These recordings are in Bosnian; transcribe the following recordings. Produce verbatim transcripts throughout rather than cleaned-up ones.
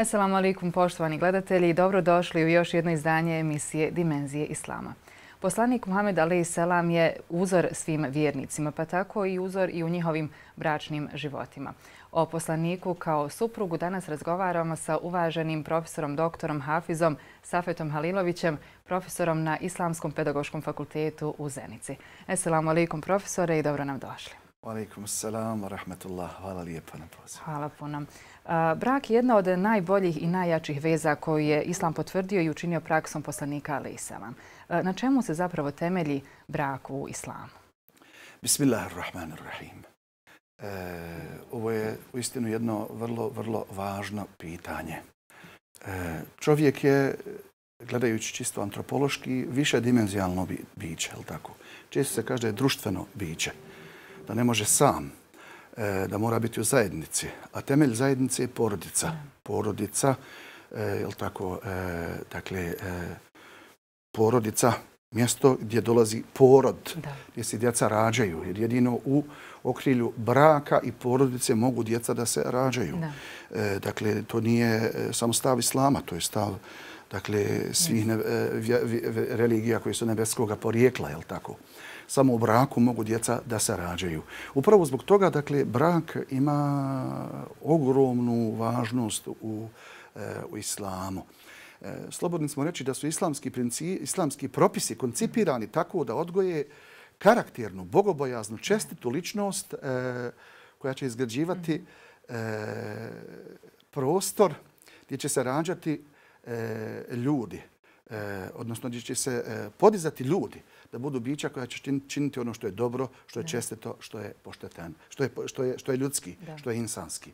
Assalamu alaikum, poštovani gledatelji. Dobrodošli u još jedno izdanje emisije Dimenzije Islama. Poslanik Muhammed alejhi selam je uzor svim vjernicima, pa tako i uzor i u njihovim bračnim životima. O poslaniku kao suprugu danas razgovaramo sa uvaženim profesorom doktorom Hafizom Safetom Halilovićem, profesorom na Islamskom pedagoškom fakultetu u Zenici. Assalamu alaikum, profesore, i dobro nam došli. Alaikum salam wa rahmatullah. Hvala lijepo na pozivu. Hvala puno. Brak je jedna od najboljih i najjačih veza koju je Islam potvrdio i učinio praksom poslanika alejhi selam. Na čemu se zapravo temelji brak u Islamu? Bismillahirrahmanirrahim. E, ovo je uistinu jedno vrlo, vrlo važno pitanje. E, čovjek je, gledajući čisto antropološki, više dimenzionalno bi, biće, je tako? Često se kaže društveno biće, da ne može sam, e, da mora biti u zajednici, a temelj zajednice je porodica. Porodica, e, je tako, e, dakle, e, porodica, mjesto gdje dolazi porod, da. Gdje se djeca rađaju, jer jedino u okrilju braka i porodice mogu djeca da se rađaju. Da. E, dakle, to nije samo stav Islama, to je stav dakle, svih ne, vje, vje, religija koji su nebeskog porijekla, je li tako? Samo u braku mogu djeca da se rađaju. Upravo zbog toga, dakle, brak ima ogromnu važnost u, u Islamu. Slobodni smo reći da su islamski, princi, islamski propisi koncipirani tako da odgoje karakternu, bogobojaznu, čestitu ličnost e, koja će izgrađivati e, prostor gdje će se rađati e, ljudi, e, odnosno gdje će se e, podizati ljudi, da budu bića koja će činiti ono što je dobro, što je čestito, što je poštetan, što je, što je, što je ljudski, da. Što je insanski.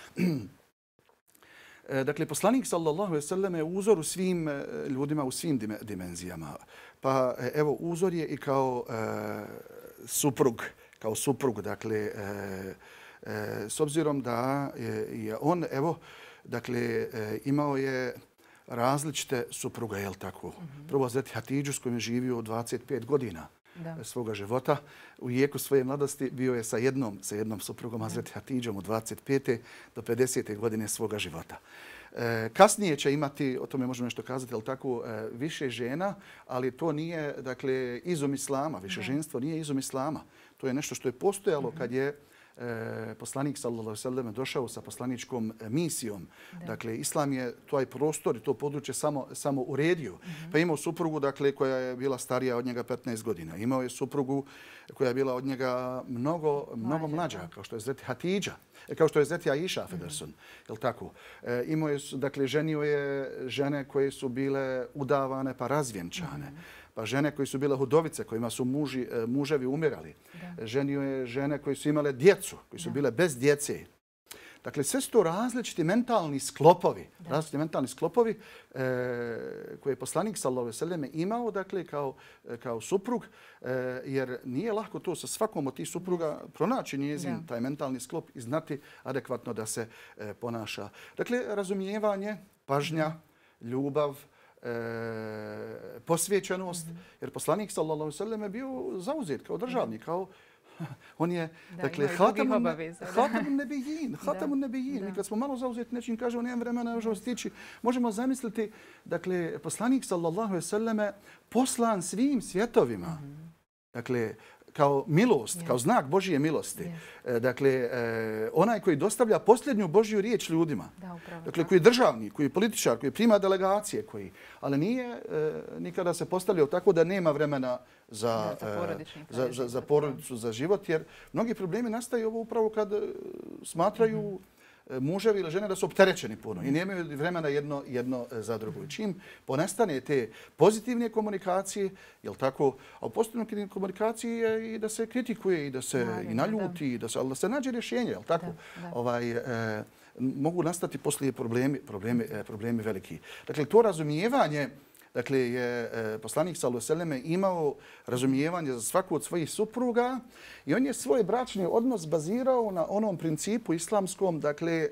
Dakle, poslanik sallallahu alejhi ve sellem je uzor u svim ljudima, u svim dimenzijama. Pa evo, uzor je i kao e, suprug, kao suprug, dakle, e, e, s obzirom da je, je on, evo, dakle, e, imao je različite supruge, jel tako? Mm-hmm. Prvo Hazreti Hatidžu s kojim je živio dvadeset pet godina. Da. Svoga života. U jeku svoje mladosti bio je sa jednom, sa jednom suprugom Hazreti Hatidžom u dvadeset pete do pedesete godine svoga života. E, kasnije će imati, o tome možemo nešto kazati, ali tako, e, više žena, ali to nije, dakle, izum Islama. Više ženstvo nije izum Islama. To je nešto što je postojalo kad je E, poslanik sallallahu alejhi ve sellem došao sa poslaničkom misijom. Da. Dakle, Islam je taj prostor i to područje samo, samo uredio. Mm-hmm. Pa imao suprugu, dakle, koja je bila starija od njega petnaest godina. Imao je suprugu koja je bila od njega mnogo, mnogo mlađa, kao što je Hazreti Hatidža, kao što je Hazreti Aisha Federson. Mm-hmm. Jel tako? E, imao je, dakle, ženio je žene koje su bile udavane pa razvjenčane. Mm-hmm. Pa žene koje su bile hudovice, kojima su muži, muževi umirali. Da. Ženio je žene koje su imale djecu, koje su da. Bile bez djece. Dakle, sve su to različiti mentalni sklopovi, da. različiti mentalni sklopovi e, koje je poslanik sallallahu alejhi ve sellem imao, dakle, kao, kao suprug, e, jer nije lako to sa svakom od tih supruga pronaći njezin da. Taj mentalni sklop i znati adekvatno da se e, ponaša. Dakle, razumijevanje, pažnja, ljubav, E, posvećenost, mm-hmm. jer poslanik sallallahu alejhi ve sellem je bio zauzet kao državnik, kao on je, da, dakle, hatamun nebijin, hatamun nebijin. Mi kad smo malo zauzeti nečim, kaže, nemam vremena, ne možemo stići. Možemo zamisliti, dakle, poslanik sallallahu alejhi ve sellem poslan svim svjetovima. Mm-hmm. Dakle, kao milost, yes. kao znak Božje milosti. Yes. Dakle, onaj koji dostavlja posljednju Božju riječ ljudima. Da, upravo, dakle, koji je državnik, koji je političar, koji prima delegacije, koji, ali nije nikada se postavljao tako da nema vremena za, da, za, za, za porodicu, za život, jer mnogi problemi nastaju ovo upravo kad smatraju mm-hmm. muževi ili žene da su opterećeni puno i nemaju vremena jedno, jedno za drugo. I čim ponestane te pozitivne komunikacije, jel tako, a u pozitivnoj komunikaciji je i da se kritikuje i da se da, i naljuti, da. Da se, ali da se nađe rješenje, jel tako? Da, da. Ovaj, e, mogu nastati poslije problemi, problemi, e, problemi veliki. Dakle, to razumijevanje, dakle, je poslanik sallallahu alejhi ve sellem imao razumijevanje za svaku od svojih supruga i on je svoj bračni odnos bazirao na onom principu islamskom, dakle,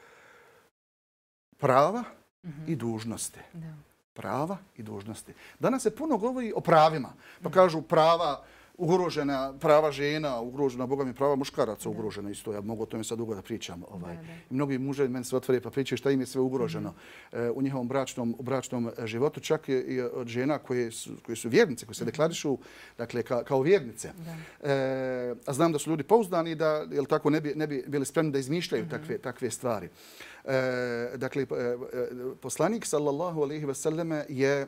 prava mm-hmm. i dužnosti. Da. Prava i dužnosti. Danas se puno govori o pravima. Pa kažu prava ugrožena prava žena, ugrožena, boga mi, prava muškaraca ugrožena isto. Ja mogu o tome sad dugo da pričam. Ovaj. Da, da. I mnogi muževi meni se otvore pa pričaju šta im je sve ugroženo mm-hmm. e, u njihovom bračnom, u bračnom životu. Čak i, i od žena koje su, koje su vjernice, koje se deklarišu dakle, ka, kao vjernice. E, a znam da su ljudi pouzdani da jel tako, ne bi, ne bi bili spremni da izmišljaju mm-hmm. takve, takve stvari. E, dakle, poslanik sallallahu alejhi ve selleme je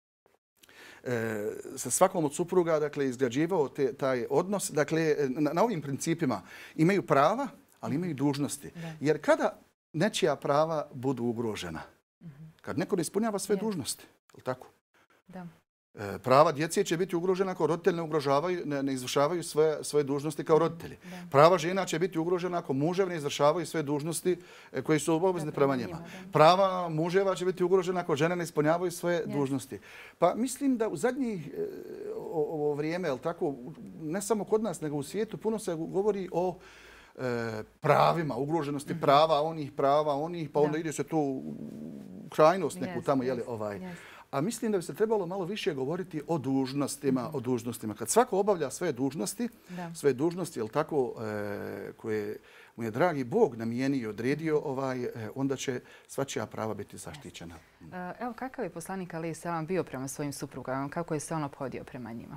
E, sa svakom od supruga dakle, izgrađivao te, taj odnos. Dakle, na, na ovim principima imaju prava, ali imaju dužnosti. Da. Jer kada nečija prava budu ugrožena, mm-hmm. kad neko ne ispunjava sve yes. dužnosti, je li tako? Da. E, prava djece će biti ugrožena ako roditelji ne, ugrožavaju, ne, ne izvršavaju svoje, svoje dužnosti kao roditelji. Da. Prava žena će biti ugrožena ako muževi ne izvršavaju sve dužnosti koje su obavezne prema njima. Prava muževa će biti ugrožena ako žene ne ispunjavaju svoje yes. dužnosti. Pa mislim da u zadnjih e, ovo vrijeme, je li tako, ne samo kod nas, nego u svijetu, puno se govori o E, pravima, ugroženosti mm-hmm. prava, onih prava, onih, pa da. onda ide se tu u krajnost neku yes, tamo, yes, jeli, ovaj. Yes. A mislim da bi se trebalo malo više govoriti o dužnostima, mm-hmm. o dužnostima. Kad svako obavlja svoje dužnosti, da. svoje dužnosti, jel tako, e, koje mu je dragi Bog namijenio i odredio, ovaj, e, onda će svačija prava biti zaštićena. Yes. Evo, kakav je poslanik alejhi selam bio prema svojim suprugama? Kako je se on ophodio prema njima?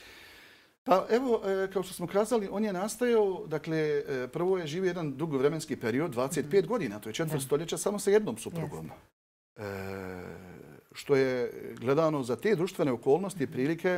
Pa evo, kao što smo kazali, on je nastajao, dakle, prvo je živio jedan dugo vremenski period, dvadeset pet mm-hmm. godina, to je četvrt stoljeća, samo sa jednom suprugom. Yes. E, što je gledano za te društvene okolnosti i mm-hmm. prilike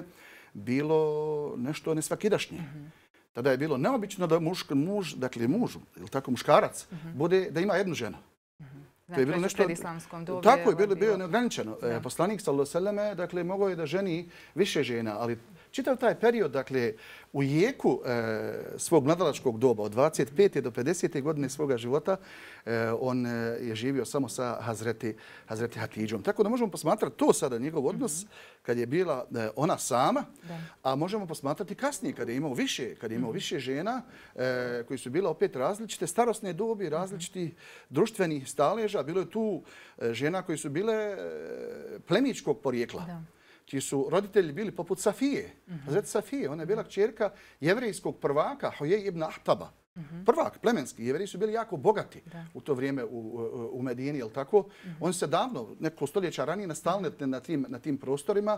bilo nešto nesvakidašnje. Mm-hmm. Tada je bilo neobično da muž, muž dakle muž, ili tako muškarac, mm-hmm. bude da ima jednu ženu. Mm-hmm. To je bilo nešto islamskom dobu. Tako je bilo, bilo neograničeno. Da. Poslanik sallallahu alejhi ve selleme, dakle, mogao je da ženi više žena, ali čitav taj period, dakle, u jeku e, svog mladalačkog doba, od dvadeset pete do pedesete godine svoga života, e, on je živio samo sa Hazreti, Hazreti Hatidžom. Tako da možemo posmatrati to sada, njegov odnos, mm-hmm. kad je bila e, ona sama, da. a možemo posmatrati kasnije, kad je imao više, kad je imao mm-hmm. više žena, e, koji su bile opet različite starosne dobi, različiti mm-hmm. društvenih staleža. Bilo je tu e, žena koji su bile e, plemičkog porijekla. Da. Čiji su roditelji bili poput Safije. Mm-hmm. Hazreti Safije, ona je bila kćerka jevrejskog prvaka, Hujej ibn Ahtaba. Mm-hmm. Prvak, plemenski. Jevreji su bili jako bogati da. u to vrijeme u, u, u Medini, jel tako? Mm-hmm. Oni se davno, neko stoljeća ranije, nastavili mm-hmm. na, tim, na tim prostorima.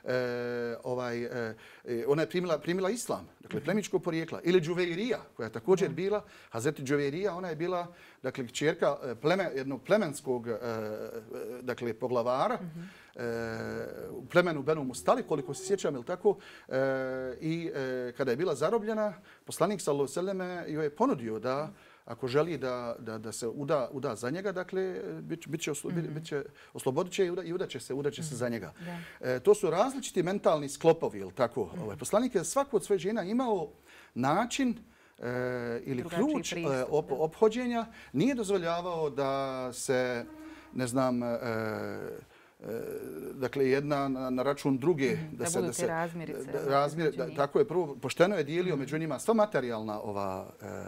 E, ovaj, e, ona je primila, primila islam, dakle, mm-hmm. plemičko porijekla. Ili Džuveirija, koja je također mm-hmm. bila, Hazreti Džuveirija, ona je bila, dakle, kćerka pleme, jednog plemenskog, e, dakle, poglavara, mm-hmm. u plemenu Benu Mustali, koliko se sjećam, ili tako, e, i e, kada je bila zarobljena, poslanik sallallahu alejhi ve selleme joj je ponudio da, ako želi da, da, da se uda, uda za njega, dakle, bit, bit će, oslo, mm-hmm. bit će, oslobodit će i uda, i udaće se, udaće mm-hmm. se za njega. E, to su različiti mentalni sklopovi, ili tako. Mm-hmm. Ovaj, poslanik je svako od svoje žena imao način e, ili drugačiji ključ pristup, e, op, ophođenja. Nije dozvoljavao da se, ne znam, e, dakle, jedna na, na račun druge. Mm, da, da, se, da se razmirice. Da, razmir, da, tako je, prvo, pošteno je dijelio mm. među njima sva materijalna ova,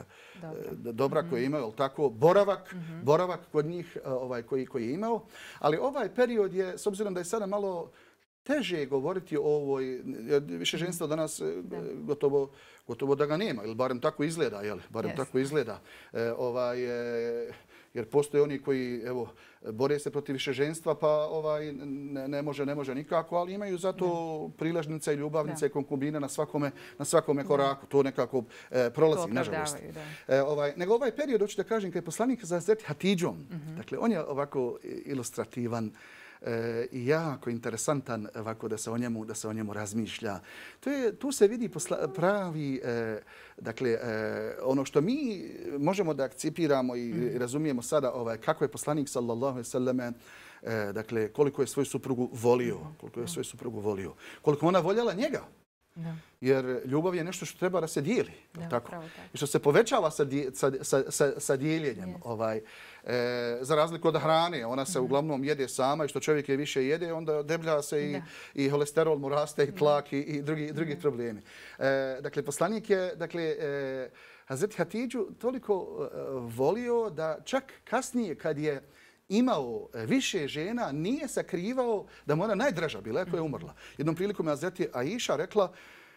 e, dobra mm. koje je imao, tako, boravak, mm-hmm. boravak kod njih ovaj, koji, koji je imao. Ali ovaj period je, s obzirom da je sada malo teže govoriti o ovoj, više ženstva danas da. gotovo, gotovo da ga nema, ili barem tako izgleda, jel? Barem yes. tako izgleda. E, ovaj, e, jer postoje oni koji, evo, bore se protiv višeženstva, pa ovaj, ne, ne može, ne može nikako, ali imaju zato ne. priležnice i ljubavnice i konkubine na svakome, na svakome koraku. To nekako e, prolazi, nažalost. E, ovaj, nego ovaj period, hoću da kažem, kad je poslanik za Hazreti Hatidžom, mm-hmm. dakle, on je ovako ilustrativan e, i jako interesantan ovako da se o njemu, da se o njemu razmišlja. To je, tu se vidi posla, pravi, e, dakle, e, ono što mi možemo da akceptiramo i mm. razumijemo sada, ovaj, kako je poslanik sallallahu alejhi ve selleme, e, dakle, koliko je svoju suprugu volio, koliko je svoju suprugu volio, koliko ona voljela njega. Da. Jer ljubav je nešto što treba da se dijeli. Da, tako? Tako. I što se povećava sa, sa, sa, sa, sa dijeljenjem. Yes. Ovaj, e, za razliku od hrane, ona se mm. uglavnom jede sama i što čovjek je više jede, onda deblja se i, i holesterol mu raste i tlak i, i drugi, drugi problemi. E, dakle, poslanik je, dakle, e, Hazreti Hatidžu toliko e, volio da čak kasnije kad je imao više žena, nije sakrivao da mu ona najdraža bila, ako je umrla. Jednom prilikom je Hazreti Aisha rekla,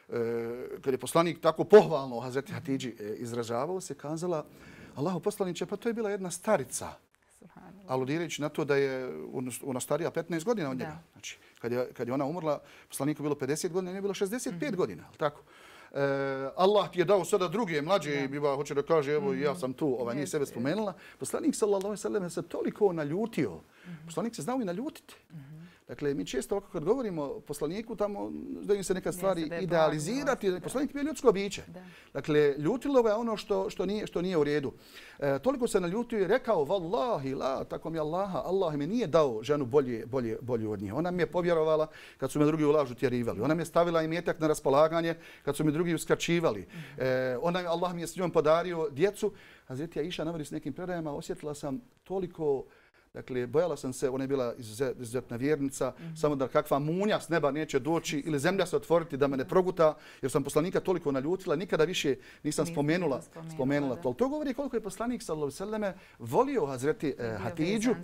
kad je poslanik tako pohvalno Hazreti Hatidži izražavao se, kazala Allahu poslaniče, pa to je bila jedna starica. Aludirajući na to da je ona starija petnaest godina od njega. Znači, kad je, kad je ona umrla, poslaniku bilo pedeset godina, nije bilo šezdeset pet mm-hmm. godina. Tako. E, Allah ti je dao sada druge, mlađe, yeah. biva, hoće da kaže, evo, mm-hmm. ja sam tu, ovaj, nije sebe spomenula. Poslanik, sallallahu alejhi ve sellem, se toliko naljutio. Mm-hmm. Poslanik se znao i naljutiti. Mm-hmm. Dakle, mi često ovako kad govorimo o poslaniku, tamo da im se neka stvari ja, idealizirati. Da. Poslanik bio ljudsko biće. Da. Dakle, ljutilo ga je ono što, što, nije, što nije u redu. E, toliko se naljutio i rekao, vallahi la, tako mi Allaha, Allah mi nije dao ženu bolje, bolje, bolju od njih. Ona mi je povjerovala kad su me drugi u lažu tjerivali. Ona mi je stavila imetak na raspolaganje kad su me drugi uskraćivali. E, ona, Allah mi je s njom podario djecu. Hazreti Aisha navodi s nekim predajama, osjetila sam toliko. Dakle, bojala sam se, ona je bila izuzetna vjernica, mm-hmm. samo da kakva munja s neba neće doći ili zemlja se otvoriti da me ne proguta, jer sam poslanika toliko naljutila, nikada više nisam spomenula, spomenula, spomenula to. To govori koliko je poslanik, sallallahu alejhi ve selleme, volio Hazreti eh, Hatidžu,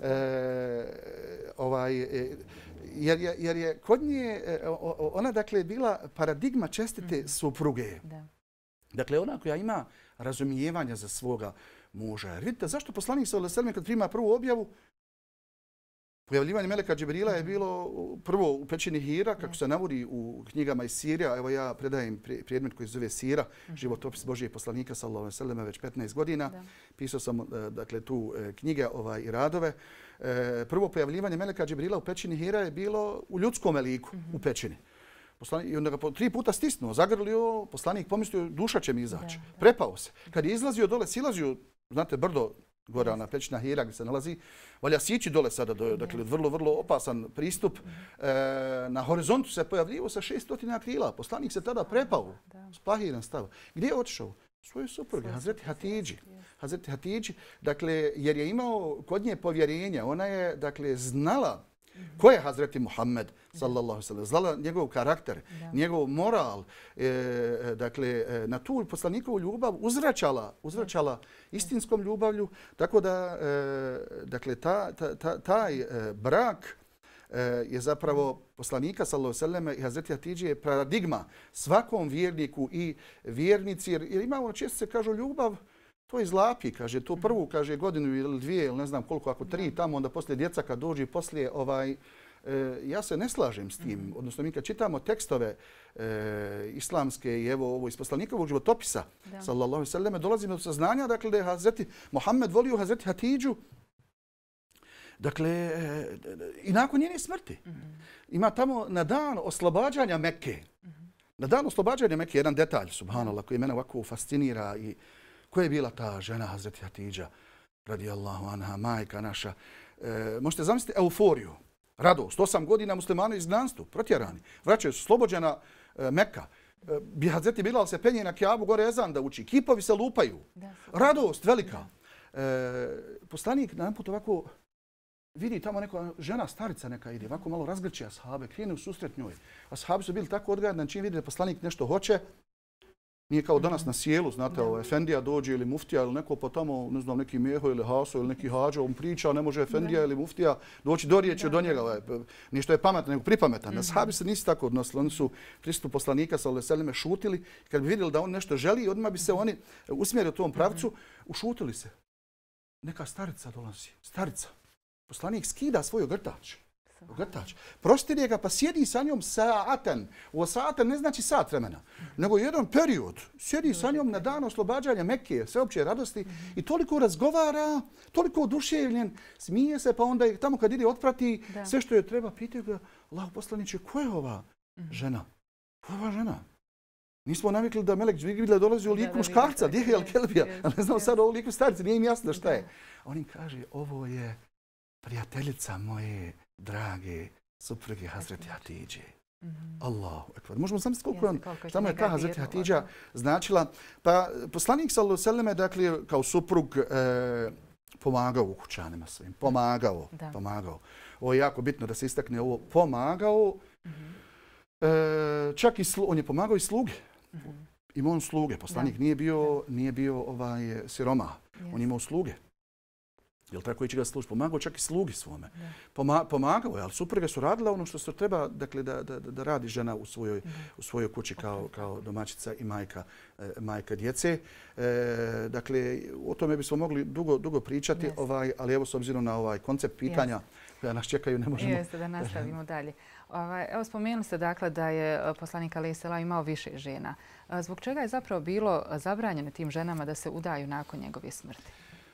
eh, ovaj, eh, jer, je, jer je kod nje, eh, ona dakle bila paradigma čestite mm-hmm. supruge. Da. Dakle, ona koja ima razumijevanja za svoga muža. Jer vidite, zašto poslanik sallallahu alejhi ve sellem kad prima prvu objavu, pojavljivanje meleka Džibrila je bilo prvo u pećini Hira, kako se navodi u knjigama iz Sirija. Evo ja predajem predmet koji se zove Sira, životopis Božijeg poslanika sallallahu alejhi ve sellem već petnaest godina. Da. Pisao sam dakle tu knjige ovaj, i radove. Prvo pojavljivanje meleka Džibrila u pećini Hira je bilo u ljudskom liku, mm-hmm. u pećini. Poslanik, i onda ga tri puta stisnuo, zagrlio, poslanik pomislio duša će mi izaći. Da, da. Prepao se. Kad je izlazio dole, silazio, znate, brdo gore na pećina Hira gdje se nalazi, valja sići dole sada, do, dakle, vrlo, vrlo opasan pristup. E, na horizontu se pojavljivo sa šeststotina krila. Poslanik se tada prepao, splahiran stav. Gdje je otišao? Svoje supruge, Hazreti Hatidži. Hazreti Hatidži, dakle, jer je imao kod nje povjerenja. Ona je, dakle, znala ko je Hazreti Muhammed, sallallahu alejhi ve sellem, znala njegov karakter, da. njegov moral, e, dakle, na tu poslanikovu ljubav uzvraćala, uzvraćala istinskom ljubavlju, tako da, e, dakle, ta, ta, ta, taj e, brak e, je zapravo poslanika, sallallahu alejhi ve sellem, i Hazreti Hatidži je paradigma svakom vjerniku i vjernici, jer, jer imamo, često se kažu, ljubav, to izlapi, kaže, to prvu, kaže, godinu ili dvije, ili ne znam koliko, ako tri tamo, onda poslije djeca kad dođi, poslije, ovaj, e, ja se ne slažem s tim. Mm. Odnosno, mi kad čitamo tekstove e, islamske i evo ovo iz poslanikovog životopisa, da. sallallahu alejhi ve selleme, dolazimo do saznanja, dakle, da je Hazreti Muhammed volio Hazreti Hatidžu, dakle, e, i nakon njene smrti. Mm. Ima tamo na dan oslobađanja Mekke, mm. na dan oslobađanja Mekke, jedan detalj, subhanallah, koji mene ovako fascinira i koja je bila ta žena Hazreti Hatidža, radijallahu anha, majka naša. E, možete zamisliti euforiju, radost. Osam godina muslimani izgnanstvu, protjerani. Vraćaju se, slobođena e, Mekka. E, bi Hazreti Bilal se penje na Kjabu, gore ezan da uči. Kipovi se lupaju. Radost velika. E, poslanik jedan put ovako vidi tamo neka žena, starica neka ide, ovako malo razgrče ashabe, krene u susret njoj. Ashabi su bili tako odgajani, čim vidi da poslanik nešto hoće, nije kao danas na sjelu, znate, ovo, Efendija dođe ili muftija ili neko pa tamo, ne znam, neki Meho ili Haso ili neki hađa, on priča, ne može Efendija ili muftija doći do riječi do njega. Ovaj, ništo je pametan, nego pripametan. Ashabi se nisu tako odnosili, oni su prisutu poslanika, sallallahu alejhi ve selleme, šutili. Kad bi vidjeli da on nešto želi, odmah bi se oni usmjerili u tom pravcu, ušutili se. Neka starica dolazi, starica. Poslanik skida svoj ogrtač. Ogrtač. Prostire ga pa sjedi sa njom saaten. Ovo saaten ne znači sat vremena, nego jedan period. Sjedi sa njom na dan oslobađanja Mekke, sveopće radosti i toliko razgovara, toliko oduševljen, smije se, pa onda tamo kad ide otprati da. sve što je treba, pitaju ga, Allahu poslaniče, ko je ova žena? Ko je ova žena? Nismo navikli da Melek Džibril dolazi u liku muškarca, gdje je Al-Kelbija, ali ne znam sad o liku starice, nije im jasno šta je. On im kaže, ovo je prijateljica moje drage supruge Hazreti Hatidže. Mm-hmm. Allahu ekber. Možemo zamisliti koliko on, šta mu je ta Hazreti Hatidža značila. Pa poslanik sallallahu alejhi ve selleme, dakle, kao suprug e, pomagao u kućanima svojim. Pomagao. Da. Pomagao. Ovo je jako bitno da se istakne ovo. Pomagao. Mm-hmm. E, čak i slu, on je pomagao i sluge. Mm-hmm. Imao on sluge. Poslanik da. nije bio, nije bio ovaj, siroma. Yes. On imao sluge. Jel tako, ići ga služi. Pomagao čak i slugi svome. Poma, pomagao je, ali supruge su radile ono što se treba, dakle, da, da, da radi žena u svojoj, u svojoj kući kao, kao domaćica i majka, e, majka djece. E, dakle, o tome bismo mogli dugo, dugo pričati, yes. ovaj, ali evo s obzirom na ovaj koncept pitanja yes. koja nas čekaju, ne možemo... Jeste, da nastavimo dalje. Ovaj, evo, spomenuli ste dakle da je poslanik alejhi selam imao više žena. Zbog čega je zapravo bilo zabranjeno tim ženama da se udaju nakon njegove smrti?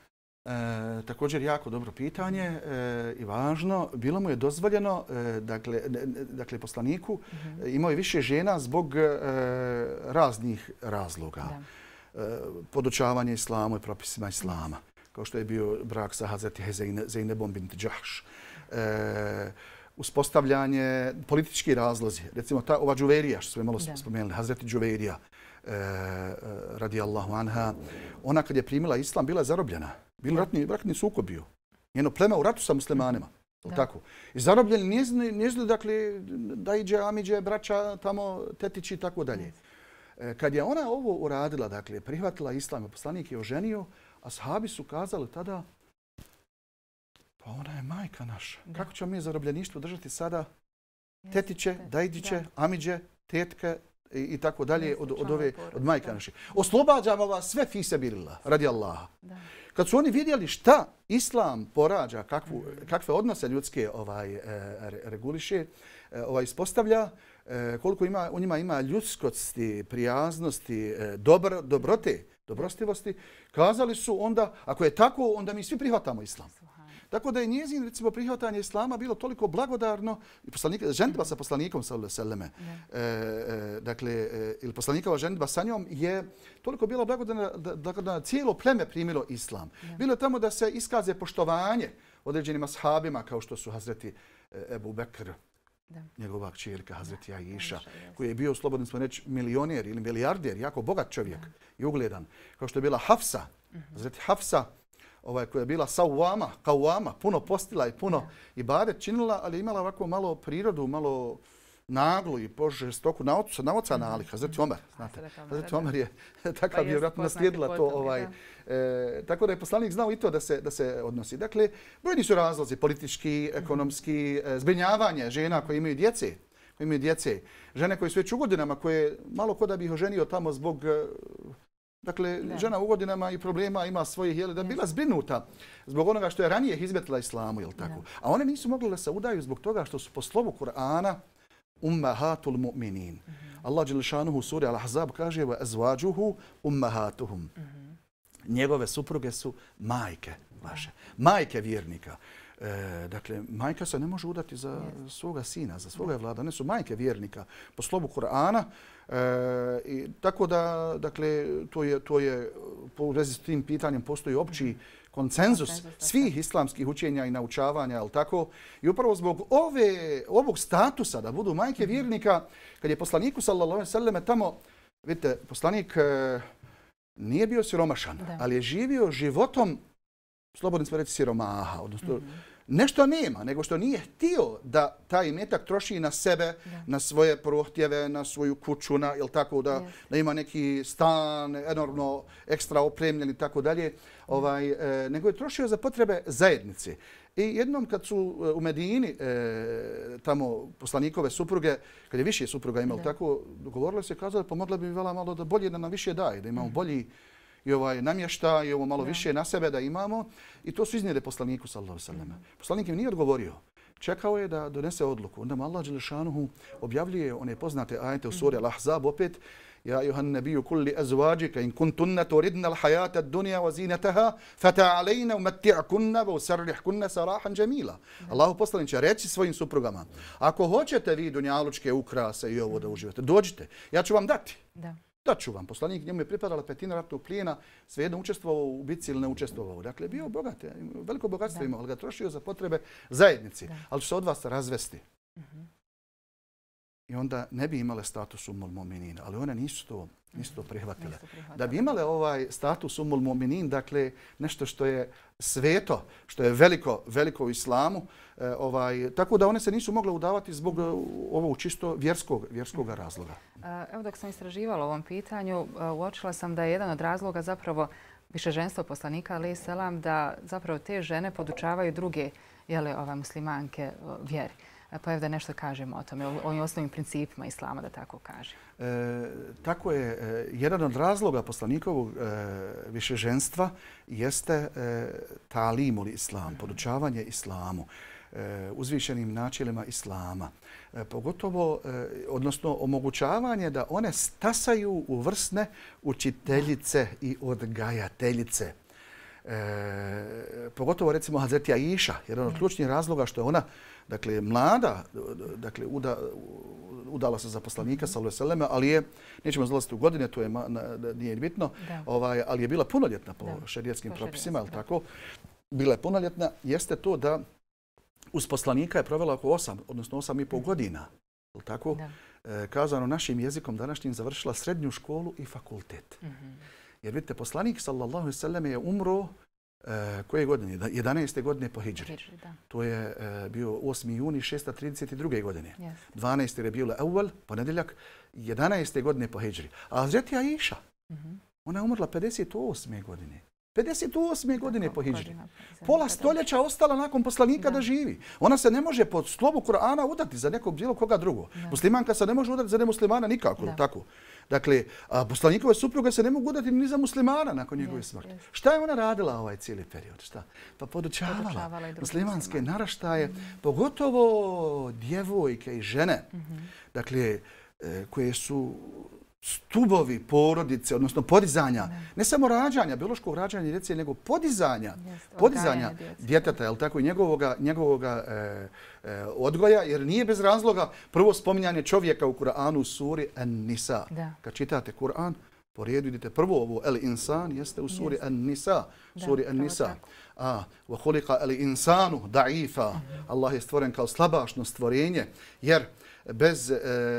E, također jako dobro pitanje e, i važno. Bilo mu je dozvoljeno, e, dakle, dakle poslaniku, mm-hmm. imao je više žena zbog e, raznih razloga. E, podučavanje islamu i propisima islama, kao što je bio brak sa Hazreti Zejnebom bint Džahš. E, uspostavljanje, politički razlozi. Recimo ta ova Džuverija, što smo malo da. spomenuli, Hazreti Džuverija, e, radijallahu anha, ona kad je primila islam bila je zarobljena. Bilo ratni, ratni sukob bio. Njeno plema u ratu sa muslimanima. Tako. I zarobljeni njezili, dakle, da iđe, amiđe, braća, tamo, tetići i tako dalje. E, kad je ona ovo uradila, dakle, prihvatila islam, poslanik je oženio, a sahabi su kazali tada, pa ona je majka naša. Da. Kako ćemo mi zarobljeništvo držati sada? Tetiće, dajdiće, amiđe, tetke i, i tako dalje od, od, ove, od majka naše. Oslobađamo vas sve fi sebilillah, radi Allaha. Da. Kad su oni vidjeli šta islam porađa, kakvu, kakve odnose ljudske ovaj, e, reguliše, e, ovaj, ispostavlja, e, koliko ima, u njima ima ljudskosti, prijaznosti, e, dobro, dobrote, dobrostivosti, kazali su onda, ako je tako, onda mi svi prihvatamo islam. Tako da je njezin, recimo, prihvatanje islama bilo toliko blagodarno, ženitba sa poslanikom, sallallahu alejhi ve selleme, dakle, ili poslanikova ženitba sa njom je toliko bila blagodarna da, da, da cijelo pleme primilo islam. Ja. Bilo je tamo da se iskaze poštovanje određenim ashabima, kao što su Hazreti Ebu Bekr, da. njegova kćerka, Hazreti Aisha, koji je bio, slobodno smo reći, milioner ili milijarder, jako bogat čovjek da. i ugledan. Kao što je bila Hafsa, uh-huh. Hazreti Hafsa, ovaj, koja je bila sawama, kawama, puno postila i puno ibadet činila, ali imala ovako malo prirodu, malo naglu i požestoku na ocu, na oca nalik, Hazreti Omer. Znate, Hazreti Omer je takav je vjerojatno naslijedila to. Ovaj, e, tako da je poslanik znao i to da se, da se odnosi. Dakle, brojni su razlozi, politički, ekonomski, zbrinjavanje žena koje imaju djece, koje imaju djece, žene koje su već u godinama, koje malo ko da bi ih oženio tamo zbog... Dakle, da. žena u godinama i problema ima svojih, jeli, da bila zbrinuta zbog onoga što je ranije izmetila islamu, jel tako? Da. A one nisu mogli da se udaju zbog toga što su po slovu Kur'ana ummahatul mu'minin. Mm-hmm. Allah dželešanuhu u suri Al-Ahzab kaže wa azwajuhu ummahatuhum. Mm-hmm. Njegove supruge su majke vaše, majke vjernika. E, dakle, majka se ne može udati za yes. svoga sina, za svoga vlada. One su majke vjernika po slovu Kur'ana. E, i tako da, dakle, to je, to je, u vezi s tim pitanjem postoji opći konsenzus svih islamskih učenja i naučavanja, ali tako. I upravo zbog ove, ovog statusa da budu majke vjernika, kad je poslaniku, sallallahu alejhi ve selleme, tamo, vidite, poslanik e, nije bio siromašan, da. ali je živio životom, slobodno smo reći, siromaha, odnosno mm-hmm. nešto nema, nego što nije htio da taj imetak troši na sebe, da. na svoje prohtjeve, na svoju kuću, na, jel tako, da, yes. da ima neki stan enormno ekstra opremljen i tako dalje, ovaj, e, nego je trošio za potrebe zajednice. I jednom kad su u Medini, e, tamo poslanikove supruge, kad je više supruga imali, tako, dogovorili se i kazali, pomogla bi mi vela malo da bolje da nam više daje, da imamo mm. bolji i ovaj namješta i ovo malo ja. više na sebe da imamo. I to su iznijeli poslaniku, sallallahu alejhi ve selleme. Mm. Poslanik im nije odgovorio. Čekao je da donese odluku. Onda mu Allah dželešanuhu objavljuje one poznate ajete u suri Al-Ahzab opet. Ja ayuhan nabiju kulli azwajika in kuntunna turidna al-hayata ad-dunya wa zinataha fata'alayna umatti'kunna wa usarrihkunna sarahan jamila. Allahu poslanice, reci svojim suprugama, ako hoćete vi dunjalučke ukrase i ovo da uživate, dođite, ja ću vam dati. Da. Daću vam. Poslanik, njemu je pripadala petina ratnog plijena, svejedno učestvovao u bici ili ne učestvovao. Dakle, bio bogat, veliko bogatstvo imao, ali ga trošio za potrebe zajednici. Da. Ali će se od vas razvesti. Uh-huh. I onda ne bi imale status Ummul Mu'minin, ali one nisu to, nisu to prihvatile. Da bi imale ovaj status Ummul Mu'minin, dakle, nešto što je sveto, što je veliko, veliko u islamu, eh, ovaj, tako da one se nisu mogle udavati zbog ovog čisto vjerskog, vjerskog razloga. Evo, dok sam istraživala o ovom pitanju, uočila sam da je jedan od razloga zapravo višeženstvo poslanika alejhi selam da zapravo te žene podučavaju druge jele, ove muslimanke vjeri. Pa evo da nešto kažemo o tome, o ovim osnovnim principima islama, da tako kažem. E, tako je. E, jedan od razloga poslanikovog e, višeženstva jeste e, talimul islam, podučavanje islamu, e, uzvišenim načelima islama. E, pogotovo, e, odnosno omogućavanje da one stasaju u vrsne učiteljice i odgajateljice. E, pogotovo recimo Hazreti Aisha, jedan od ključnih razloga što je ona dakle mlada, dakle uda, udala se za poslanika sallallahu alejhi ve sellem, ali je, nećemo zalaziti u godine, to je nije bitno, ovaj, ali je bila punoljetna po šerijetskim propisima, je li tako? Bila je punoljetna, jeste to da uz poslanika je provela oko osam, odnosno osam i pol godina, je li tako? E, kazano našim jezikom današnjim završila srednju školu i fakultet. Mm-hmm. Jer vidite, poslanik sallallahu alejhi ve sellem je umro e, koje godine? jedanaeste godine po hidžri. To je e, bio osmi juni šesto trideset druge godine. Yes. dvanaeste je bio Evvel, ponedjeljak, jedanaeste godine po hidžri. A Hazreti Aisha, mm-hmm. ona je umrla pedeset osme godine. pedeset osme godine po hidžri. Pola stoljeća ostala nakon poslanika da. da živi. Ona se ne može po slovu Kur'ana udati za nekog bilo koga drugog. Da. Muslimanka se ne može udati za nemuslimana nikako. Da. Tako. Dakle, a poslanikove supruge se ne mogu udati ni za muslimana nakon njegove smrti. Yes, yes. Šta je ona radila ovaj cijeli period? Šta? Pa podučavala, podučavala muslimanske muslimane. naraštaje, mm-hmm. pogotovo djevojke i žene, mm-hmm. dakle, koje su stubovi porodice, odnosno podizanja, ne, ne samo rađanja, biološkog rađanja djece, nego podizanja, yes, podizanja djeteta, jel tako, i njegovoga, njegovoga e, e, odgoja, jer nije bez razloga prvo spominjanje čovjeka u Kur'anu u suri An-Nisa. Da. Kad čitate Kur'an, po redu idete prvo ovo El Insan, jeste u suri yes. An-Nisa. Suri An-Nisa. A, wa khuliqa el insanu da'ifa. Mm-hmm. Allah je stvoren kao slabašno stvorenje, jer bez e,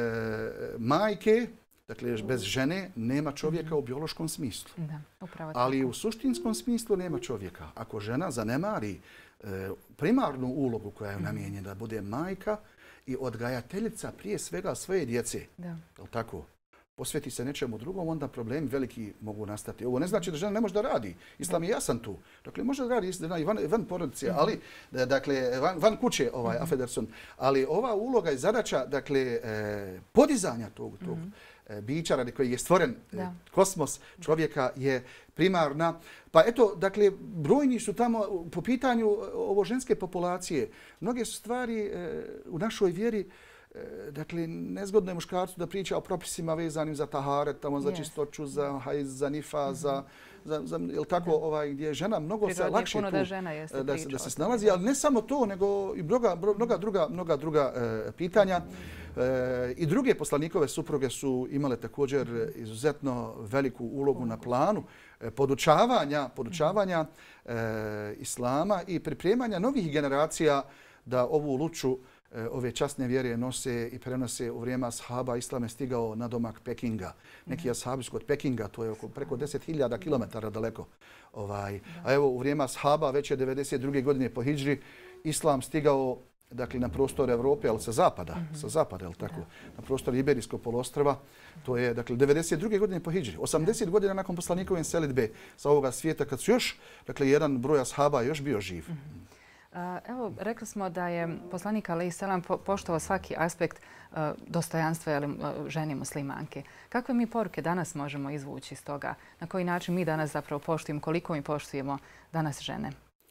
majke, dakle, bez žene nema čovjeka u biološkom smislu. Da, upravo ali tako. U suštinskom smislu nema čovjeka. Ako žena zanemari e, primarnu ulogu koja je namijenjena da bude majka i odgajateljica prije svega svoje djece, da. Je li tako? Posveti se nečemu drugom, onda problemi veliki mogu nastati. Ovo ne znači da žena ne može da radi. Islam je jasan tu. Dakle, može da radi i van, van porodice, mm-hmm. ali dakle, van, van kuće, ovaj, mm-hmm. Afederson. Ali ova uloga i zadaća, dakle, eh, podizanja tog, tog mm-hmm. bića radi koji je stvoren da. kosmos čovjeka je primarna. Pa eto, dakle, brojni su tamo po pitanju ovo ženske populacije. Mnoge su stvari eh, u našoj vjeri. Dakle, nezgodno je muškarcu da priča o propisima vezanim za taharet, tamo za yes. čistoću, za hajz, za nifa, mm-hmm. za, za, za jel tako, ovaj, gdje je žena mnogo Prirodnje se lakše tu da, žena da, se, da se snalazi, ali ne samo to, nego i mnoga, mnoga druga, mnoga druga e, pitanja. E, I druge poslanikove supruge su imale također izuzetno veliku ulogu na planu e, podučavanja, podučavanja e, islama i pripremanja novih generacija da ovu luču ove časne vjere nose i prenose u vrijeme ashaba. Islam je stigao na domak Pekinga. Neki ashabi su kod Pekinga, to je oko preko deset hiljada kilometara daleko. Ovaj. A evo u vrijeme ashaba već je devedeset druge godine po hidžri Islam stigao dakle, na prostor Evrope, ali sa zapada, mm-hmm. sa zapada, jel tako, na prostor Iberijskog poluostrva. To je dakle devedeset druge godine po hidžri, osamdeset godina nakon poslanikove selidbe sa ovoga svijeta, kad su još, dakle, jedan broj ashaba još bio živ. Mm-hmm. Evo, rekli smo da je poslanik alejhi selam poštovao svaki aspekt dostojanstva ženi muslimanke. Kakve mi poruke danas možemo izvući iz toga? Na koji način mi danas zapravo poštujemo, koliko mi poštujemo danas žene?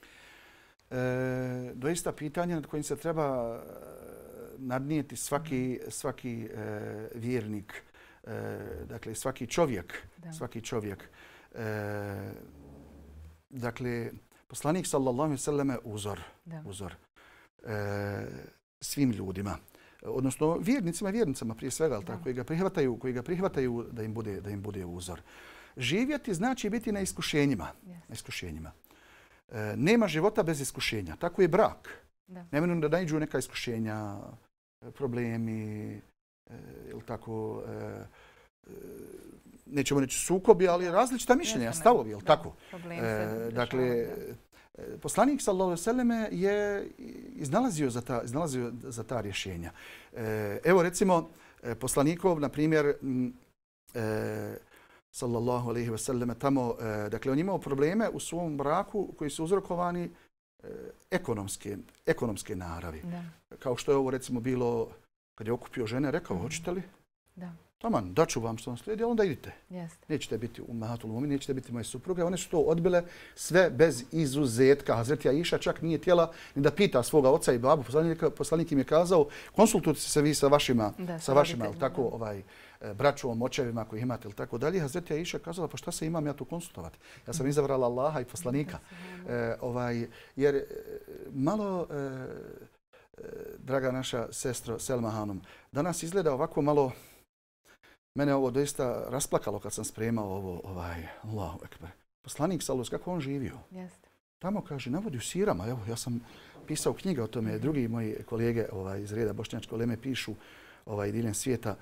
E, doista pitanje nad kojim se treba nadnijeti svaki, svaki e, vjernik, e, dakle svaki čovjek, da. svaki čovjek. E, dakle, poslanik sallallahu alejhi ve selleme uzor, da. uzor e, svim ljudima, odnosno vjernicima i vjernicama prije svega, ali tako, koji ga prihvataju, koji ga prihvataju da im bude, da im bude uzor. Živjeti znači biti na iskušenjima. Yes. Na iskušenjima. E, nema života bez iskušenja. Tako je brak. Da. Nema da naiđu neka iskušenja, problemi, e, ili tako, e, e, nećemo reći sukobi, ali različita mišljenja, stavovi, jel tako? E, dakle, poslanik sallallahu alejhi ve selleme je iznalazio za ta, iznalazio za ta rješenja. E, evo recimo, poslanikov, na primjer, e, sallallahu alejhi ve selleme tamo, dakle on imao probleme u svom braku koji su uzrokovani ekonomske, ekonomske naravi. Da. Kao što je ovo recimo bilo kad je okupio žene, rekao, mm. hoćete li? Da. Taman, daću vam što vam slijedi, ali onda idite. Jeste. Nećete biti ummahatul mu'minin, nećete biti moje supruge. One su to odbile sve bez izuzetka. Hazreti Aisha čak nije htjela ni da pita svoga oca i babu. Poslanik, poslanik im je kazao, konsultujte se vi sa vašima, da, sa vašima, ali tako, ovaj, braćovom, očevima koji imate, ili tako dalje. Hazreti Aisha kazala, pa šta se imam ja tu konsultovati? Ja sam izabrala Allaha i poslanika. E, ovaj, jer malo, e, draga naša sestro Selma Hanum, danas izgleda ovako malo. Mene ovo doista rasplakalo kad sam spremao ovo, ovaj, Allahu ekber. Poslanik sallallahu kako on živio. Jeste. Tamo kaže, navodi u sirama, evo, ja sam pisao knjige o tome, mm-hmm. drugi moji kolege ovaj, iz reda bošnjačke uleme pišu ovaj, diljem svijeta.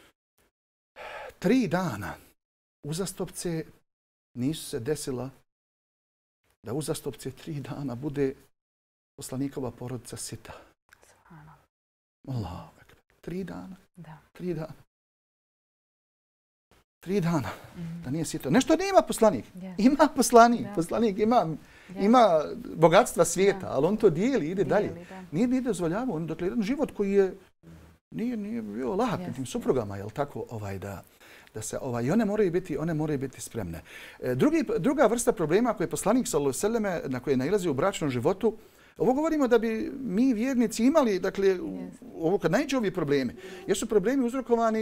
Tri dana uzastopce nisu se desila da uzastopce tri dana bude poslanikova porodica sita. Allahu ekber. Tri dana. Da. Tri dana. Tri dana, mm-hmm. da nije sito. Nešto ne ima poslanik. Yes. Ima poslanik. Da. Poslanik ima, yes. ima bogatstva svijeta, da. ali on to dijeli, ide dijeli, dalje. Da. Nije nije dozvoljavao. On, dakle, jedan život koji je nije, nije bio lahak yes. tim suprugama, jel tako, ovaj, da, da se, ovaj, i one moraju biti, one moraju biti spremne. E, drugi, druga vrsta problema koje je poslanik sallallahu alejhi ve selleme na koje nailazi u bračnom životu, ovo govorimo da bi mi vjernici imali, dakle, yes. ovo kad naiđe ovi problemi, jer su problemi uzrokovani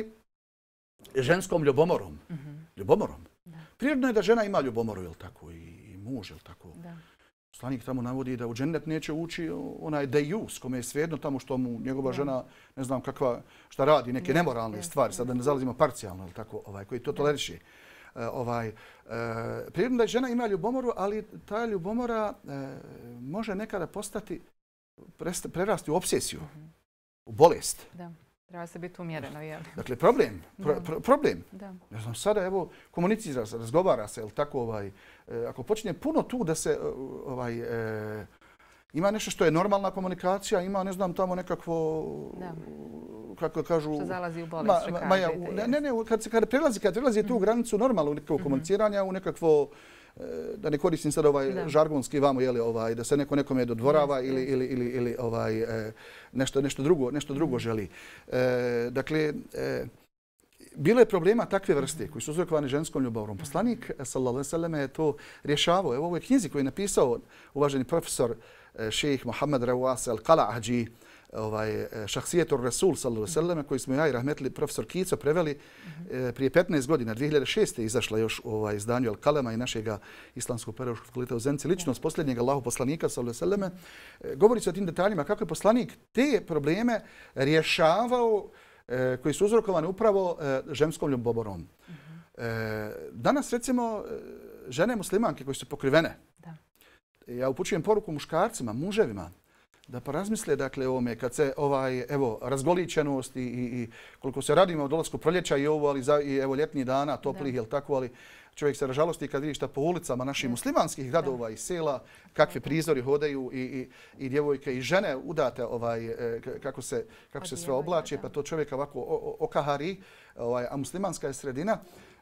ženskom ljubomorom. Mm-hmm. Ljubomorom. Da. Prirodno je da žena ima ljubomoru, jel tako, i, i muž, jel tako. Da. Poslanik tamo navodi da u džennet neće ući onaj dejus, kome je svejedno tamo što mu njegova da. žena, ne znam kakva, šta radi, neke yes, nemoralne yes, stvari, yes. sad da ne zalazimo parcijalno, jel tako, ovaj, koji to toleriše. Uh, ovaj, uh, prirodno da žena ima ljubomoru, ali ta ljubomora uh, može nekada postati, presta, prerasti u obsesiju, mm-hmm. u bolest. Da. Treba se biti umjereno, jel? Dakle, problem. Pro, pro, problem. Da. Ne znam, sada evo, komunicira se, razgovara se, jel tako, ovaj, e, ako počne puno tu da se, ovaj, e, ima nešto što je normalna komunikacija, ima, ne znam, tamo nekakvo, da. kako kažu... Što zalazi u bolest, ma, ma, ja, ne, ne, ne, kad se kad prelazi, kad prelazi tu granicu normalno u nekakvo komuniciranja, u nekakvo, da ne koristim sad ovaj da. žargonski vamo, jeli, ovaj, da se neko nekome dodvorava yes, ili, yes. ili, ili, ili ovaj, e, nešto, nešto drugo, nešto drugo mm. želi. E, dakle, e, bilo je problema takve vrste koji su uzrokovani ženskom ljubomorom. Poslanik sallallahu alejhi ve selleme je to rješavao. Evo u ovoj knjizi koju je napisao uvaženi profesor šejh Mohamed Rawas al-Qala'ađi, ovaj Šahsijetur Rasul sallallahu alejhi ve selleme, koji smo ja i rahmetli profesor Kico preveli mm-hmm. prije petnaest godina, dvije hiljade šeste izašla još ovaj izdanju Al-Kalema i našega islamskog pedagoškog fakulteta u Zenici, ličnost posljednjeg Allahu poslanika sallallahu alejhi ve selleme. Govori se o tim detaljima kako je poslanik te probleme rješavao eh, koji su uzrokovani upravo eh, ženskom ljubomorom. Mm-hmm. Eh, danas recimo žene muslimanke koje su pokrivene, da. ja upućujem poruku muškarcima, muževima, da porazmisle, dakle, ovome, kad se ovaj, evo, razgoličenost i, i, i koliko se radimo o dolasku proljeća i ovo, ali za, i evo ljetnih dana, toplih, jel tako, ali čovjek se ražalosti kad vidi šta po ulicama naših muslimanskih gradova i sela, kakvi prizori hodaju i, i, i djevojke i žene udate, ovaj, kako se, kako se sve oblače, pa to čovjeka ovako okahari, ovaj, a muslimanska je sredina.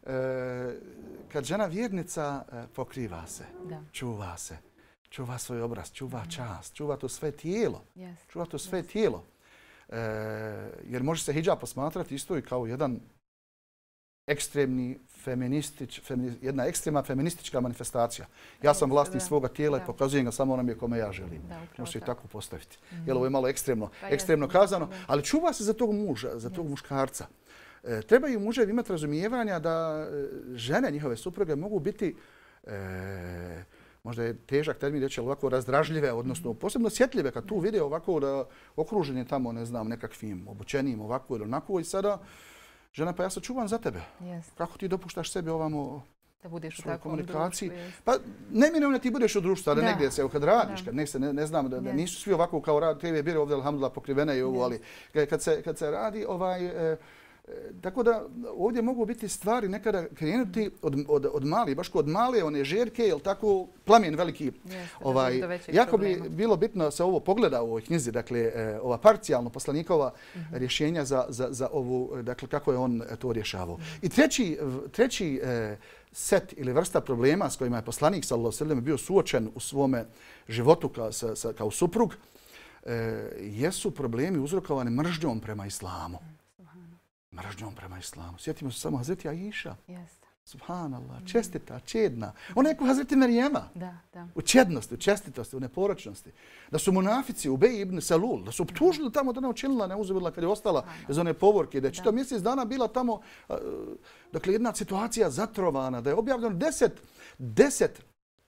Kad žena vjernica pokriva se, da. čuva se, čuva svoj obraz, čuva čast, čuva to sve tijelo. Yes. Čuva to sve yes. tijelo. E, jer može se hidžab posmatrati isto i kao jedan ekstremni feministič, femini, jedna ekstremna feministička manifestacija. Ja sam vlasnik da. svoga tijela da. i pokazujem ga samo onome kome ja želim. Može i tako postaviti. Mm-hmm. Jer ovo je malo ekstremno, pa ekstremno kazano, da. ali čuva se za tog muža, za tog yes. muškarca. E, trebaju muževi imati razumijevanja da žene, njihove supruge, mogu biti e, možda je težak termin reći, ali ovako razdražljive, odnosno posebno osjetljive kad tu vide ovako da okružen je tamo, ne znam, nekakvim obučenim ovako ili onako i sada žena, pa ja se čuvam za tebe. Yes. Kako ti dopuštaš sebi ovamo da budeš u takvom komunikaciji? Društvu, pa ne mi ne ti budeš u društvu, ali negdje se, kad radiš, da. kad ne, se, ne, ne znam, da, da nisu svi ovako kao rad, te je bire ovdje, alhamdulillah, pokrivene i ovo, ali kad se, kad se radi, ovaj, Tako da ovdje mogu biti stvari nekada krenuti od, od, od mali, baš kod male one žerke, jel tako, plamen veliki. Jeste, ovaj, jako bi bilo bitno da se ovo pogleda u ovoj knjizi, dakle, ova parcijalno poslanikova mm-hmm. rješenja za, za, za ovu, dakle, kako je on to rješavao. Mm-hmm. I treći, treći eh, set ili vrsta problema s kojima je poslanik sallallahu alejhi ve sellem bio suočen u svome životu kao, sa, sa, kao suprug, eh, jesu problemi uzrokovani mržnjom prema islamu. Mržnjom prema islamu. Sjetimo se samo Hazreti Aisha. Jeste. Subhanallah, čestita, čedna. Ona je kao Hazreti Marijema. Da, da. U čednosti, u čestitosti, u neporočnosti. Da su munafici, Ubej ibn Salul, da su optužili tamo da ne učinila, ne uzubila kad je ostala iz one povorke, da je čitav mjesec dana bila tamo, dakle, jedna situacija zatrovana, da je objavljeno deset, deset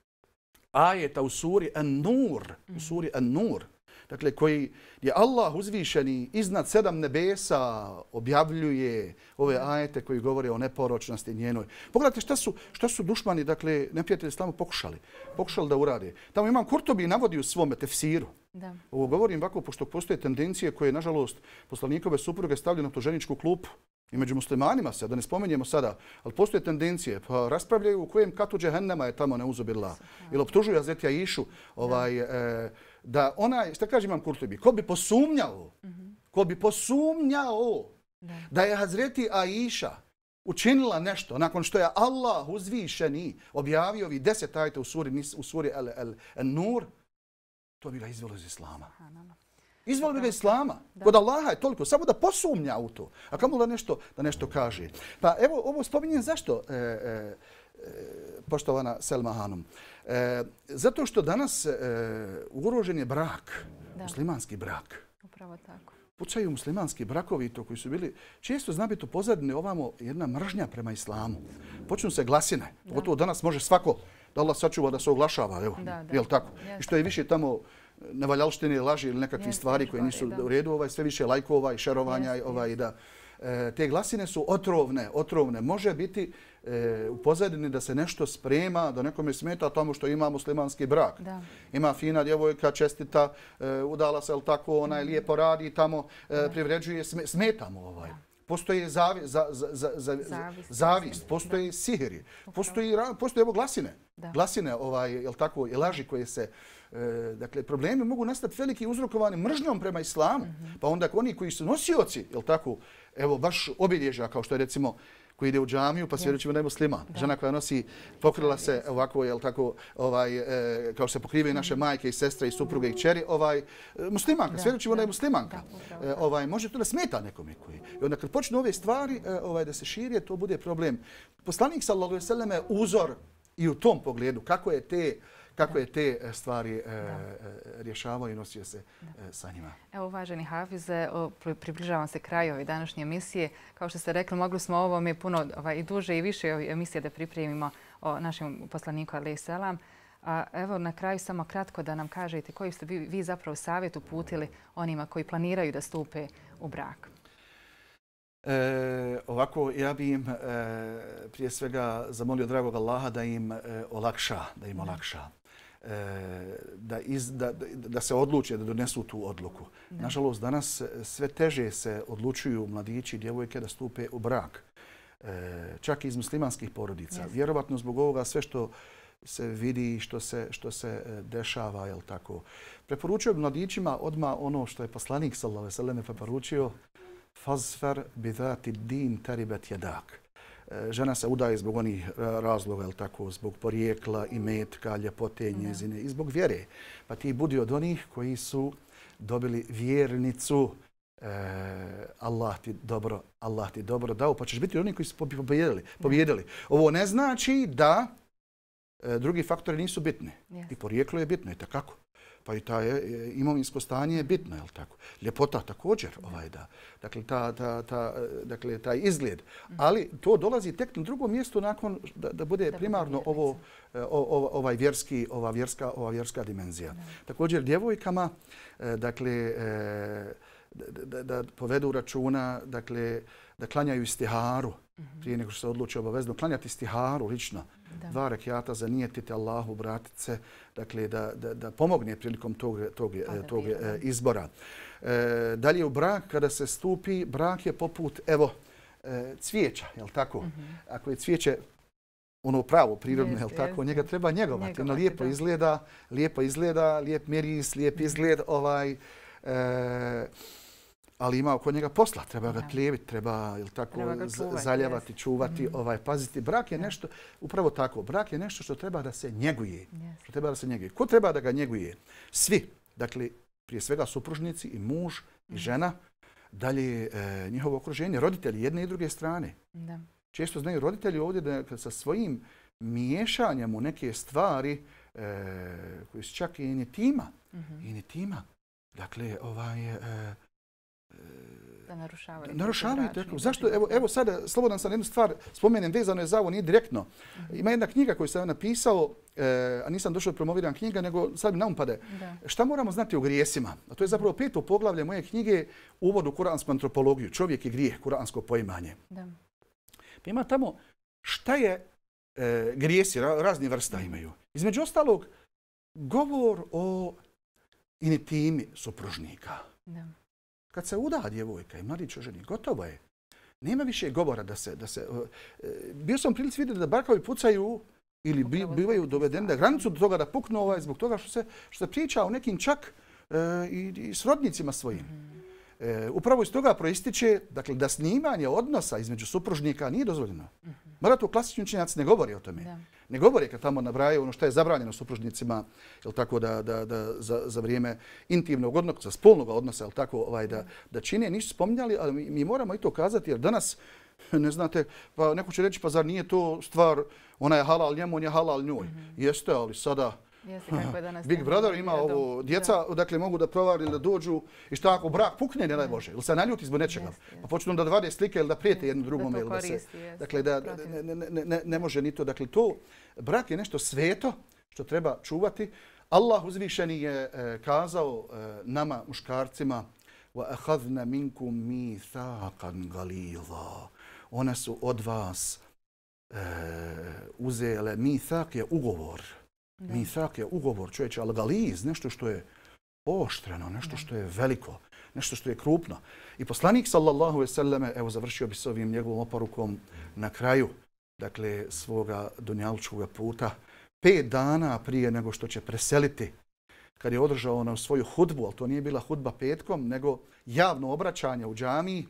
ajeta u suri An-Nur, u suri An-Nur. Dakle, koji je Allah uzvišeni iznad sedam nebesa objavljuje ove ajete koji govore o neporočnosti njenoj. Pogledajte šta su, šta su dušmani, dakle, neprijatelji islama pokušali. Pokušali da urade. Tamo imam Kurtobi navodi u svome tefsiru. Da. Ovo govorim ovako, pošto postoje tendencije koje, nažalost, poslanikove supruge stavljaju na tuženičku klupu. I među muslimanima se, da ne spomenjemo sada, ali postoje tendencije, pa raspravljaju u kojem katu džehennema je tamo neuzubila. Ili optužuju Hazreti Aishu, ovaj, e, da onaj, šta kaže imam Kurtobi, ko bi posumnjao, mm-hmm. ko bi posumnjao da. da je Hazreti Aisha učinila nešto nakon što je Allah uzvišeni objavio ovih deset ajeta u suri, u suri An-Nur, to bi ga izvelo iz islama. Izvoli bi ga islama. Da. Kod Allaha je toliko. Samo da posumnja u to. A kamo da nešto, da nešto kaže. Pa evo, ovo spominjem zašto, e, e, poštovana Selma Hanum. E, zato što danas e, ugrožen je brak. Da. Muslimanski brak. Upravo tako. Pucaju muslimanski brakovi to koji su bili, često zna biti u pozadini ovamo jedna mržnja prema islamu. Počnu se glasine. Pogotovo danas može svako da Allah sačuva da se oglašava. Evo, da, da. Jel tako? Yes. I što je više tamo nevaljalštine, laži ili nekakve stvari koje nisu u redu, ovaj, sve više lajkova i šerovanja. Yes, ovaj, yes. Da, e, te glasine su otrovne, otrovne. Može biti e, u pozadini da se nešto sprema, da nekome smeta tamo što ima muslimanski brak. Da. Ima fina djevojka, čestita, e, udala se, ali tako, ona je lijepo radi tamo, e, privređuje, smeta mu ovaj. Da. Postoji zavi, za, za, za, za, zavist, zavist, postoji da. Sihiri, postoji, postoji evo glasine. Da. Glasine, ovaj, jel tako, i laži koje se... E, dakle, problemi mogu nastati veliki uzrokovani mržnjom prema islamu. Mm-hmm. Pa onda oni koji su nosioci, jel tako, evo baš obilježja, kao što je recimo koji ide u džamiju, pa svjedočimo da je musliman. Da. Žena koja nosi, pokrila se ovako, jel tako, ovaj, e, kao se pokrivaju naše majke i sestre i supruge i kćeri, ovaj, muslimanka, svjedočimo da je muslimanka. Da, e, ovaj, može to da smeta nekome koji. I onda kad počnu ove stvari e, ovaj, da se širije, to bude problem. Poslanik sallallahu alejhi ve sellem je uzor i u tom pogledu kako je te kako je te stvari e, rješavao i nosio se e, sa njima. Evo, uvaženi Hafize, približavam se kraju ove današnje emisije. Kao što ste rekli, mogli smo ovome puno ovaj, i duže i više emisije da pripremimo o našem poslaniku alejhi selam. A evo na kraju samo kratko da nam kažete koji ste vi, vi zapravo savjet uputili onima koji planiraju da stupe u brak. E, ovako, ja bi im e, prije svega zamolio dragog Allaha da im e, olakša, da im olakša. Da, iz, da, da se odluče da donesu tu odluku. Da. Nažalost, danas sve teže se odlučuju mladići i djevojke da stupe u brak. E, čak i iz muslimanskih porodica. Yes. Vjerovatno zbog ovoga sve što se vidi i što se, što se dešava, jel tako. Preporučujem mladićima odmah ono što je poslanik sallallahu alejhi ve sellem preporučio: fazfar bi zati din taribat yadak. Žena se udaje zbog onih razloga, jel tako, zbog porijekla, imetka, ljepote, njezine i zbog vjere. Pa ti budi od onih koji su dobili vjernicu. E, Allah ti dobro, Allah ti dobro dao, pa ćeš biti od onih koji su pobjedili. pobjedili. Ovo ne znači da e, drugi faktori nisu bitni. Yes. I porijeklo je bitno, i takako. Pa i ta je, imovinsko stanje je bitno, je li tako? Ljepota također, ovaj, da. Dakle, ta, ta, ta, dakle, taj izgled. Ali to dolazi tek na drugom mjestu nakon da, da bude primarno ovo, ovo, ovaj vjerski, ova, vjerska, ova vjerska dimenzija. Da. Također, djevojkama, dakle, da, da, da povedu računa, dakle, da klanjaju istiharu. Mm-hmm. Prije nego što se odluči obavezno klanjati istiharu lično. Da. Dva rekiata zanijetiti Allahu, vratit se, dakle, da, da, da pomogne prilikom tog, tog, tog izbora. E, dalje u brak, kada se stupi, brak je poput, evo, e, cvijeća, jel tako? Ako je cvijeće ono pravo, prirodno, Jeste, jel tako? jeste. Njega treba njegovati. Ono Njegovati, lijepo da. izgleda, lijepo izgleda, lijep miris, lijep izgled, ovaj, e, ali ima oko njega posla. Treba ga Da. tlijeviti, treba, jel tako, Treba ga z- čuvati, zaljevati, jeste. čuvati, Mhm. ovaj, paziti. Brak je Da. nešto, upravo tako, brak je nešto što treba da se njeguje. Jeste. Što treba da se njeguje. Ko treba da ga njeguje? Svi. Dakle, prije svega supružnici i muž i žena, dalje e, njihovo okruženje, roditelji jedne i druge strane. Da. Često znaju roditelji ovdje da kad sa svojim miješanjem u neke stvari e, koji su čak i intima, Mhm. intima. Dakle, ovaj, e, Da narušavaju. narušavaju. bračni Tako. Zašto? život. Evo, evo sada, slobodan sam jednu stvar spomenem, vezano je za ovo, nije direktno. Ima jedna knjiga koju sam napisao, e, a nisam došao da promoviram knjiga, nego sad mi naumpade. Da. Šta moramo znati o grijesima? A to je zapravo peto poglavlje moje knjige, uvod u kuransku antropologiju, čovjek i grijeh, kuransko poimanje. Da. Pa ima tamo šta je e, grijesi, ra, razni vrsta imaju. Između ostalog, govor o intimi supružnika. Da. Kad se uda djevojka i mladić oženi, gotovo je. Nema više govora da se... Da se e, bio sam u prilici vidjeti da brakovi pucaju ili bi, Upravo bivaju zbog dovedeni da stvari. granicu do toga da puknu ovaj, zbog toga što se, što se priča o nekim čak e, i, i srodnicima svojim. Mhm. E, upravo iz toga proističe dakle, da snimanje odnosa između supružnika nije dozvoljeno. Mada to klasični učenjaci ne govori o tome. Da. Ne govori kad tamo nabrajaju ono što je zabranjeno supružnicima, jel tako, da, da, da za, za vrijeme intimnog odnosa, spolnog odnosa, jel tako, ovaj, da, da čine, nisu spominjali, ali mi, mi moramo i to kazati, jer danas, ne znate, pa neko će reći, pa zar nije to stvar, ona je halal njemu, on je halal njoj. Mhm. Jeste, ali sada Jeste kako je danas. Big Brother ima tehnologija, ovo, da. djeca, dakle, mogu da provari ili da dođu i šta ako brak pukne, ne daj Bože, ili se naljuti zbog nečega, Jeste, jeste. pa počnu da vade slike ili da prijete jedno Da drugome. to Ili da se, koristi, jeste, dakle, da, protiv. ne, ne, ne, ne, ne može ni to. Dakle, to, brak je nešto sveto što treba čuvati. Allah uzvišeni je e, kazao e, nama, muškarcima, وَأَخَذْنَ مِنْكُمْ مِيثَاقًا غَلِيظًا. One su od vas e, uzele, mithak je ugovor. Da. Mithak je ugovor, čovječe, ali galiz, nešto što je oštreno, nešto što je veliko, nešto što je krupno. I poslanik, sallallahu alejhi ve selleme, evo završio bi s ovim njegovom oporukom na kraju, dakle, svoga dunjalučkog puta, pet dana prije nego što će preseliti, kad je održao na svoju hudbu, ali to nije bila hudba petkom, nego javno obraćanje u džamiji,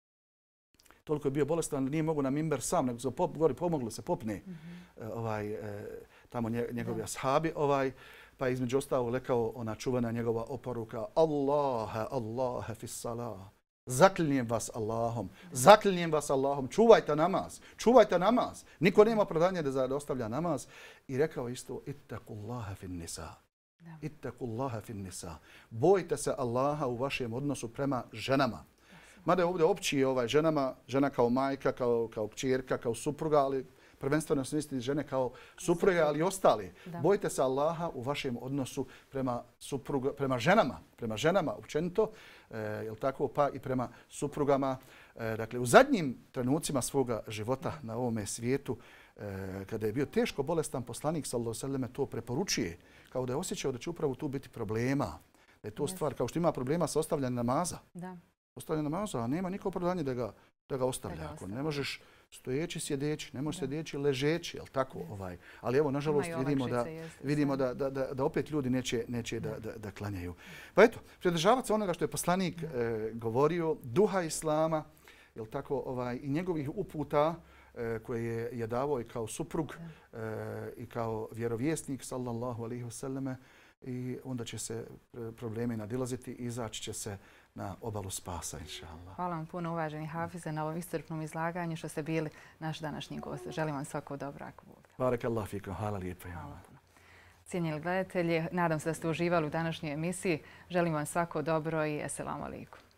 toliko je bio bolestan da nije mogu na mimber sam, nego su pop, gori pomogli se popne Mhm. ovaj, e, tamo nje, njegovi ashabi, ovaj, pa je između ostalog rekao ona čuvena njegova oporuka Allahe, Allahe fis salah. Zaklinjem vas Allahom, zaklinjem vas Allahom, čuvajte namaz, čuvajte namaz. Niko nema opravdanja da zadostavlja namaz. I rekao isto, ittaqullaha fin nisa. Da. Ittaqullaha fin nisa. Bojte se Allaha u vašem odnosu prema ženama. Mada je ovdje opći ovaj, ženama, žena kao majka, kao, kao kćerka, kao supruga, ali prvenstveno se misli žene kao supruge, ali i ostali. Da. Bojte se Allaha u vašem odnosu prema, supruga, prema ženama, prema ženama općenito, e, jel tako, pa i prema suprugama. E, dakle, u zadnjim trenucima svoga života na ovome svijetu, e, kada je bio teško bolestan, poslanik sallallahu alejhi ve selleme to preporučuje, kao da je osjećao da će upravo tu biti problema. Da je to Jeste. stvar, kao što ima problema sa ostavljanjem namaza. Da. Ostavljanje namaza, a nema niko opravdanje da ga, da ga ostavlja. Da ga Ako ostavlja. ne možeš stojeći, sjedeći, ne možeš Da. sjedeći, ležeći, jel tako? Ovaj. Ali evo, nažalost, Ima i vidimo da, olakšice, jeste, vidimo sve. da, da, da, da opet ljudi neće, neće da, da, da klanjaju. Pa eto, pridržavati se onoga što je poslanik e, govorio, duha Islama, jel tako, ovaj, i njegovih uputa e, koje je, je davao i kao suprug e, i kao vjerovjesnik, sallallahu alaihi wasallame, i onda će se e, problemi nadilaziti i izaći će se na obalu spasa, inša Allah. Hvala vam puno, uvaženi Hafize, na ovom iscrpnom izlaganju što ste bili naš današnji gost. Želim vam svako dobro ako Bog da. Barakallahu fikum, hvala lijepo. Hvala puno. Cijenjeni gledatelji, nadam se da ste uživali u današnjoj emisiji. Želim vam svako dobro i eselamu alaikum.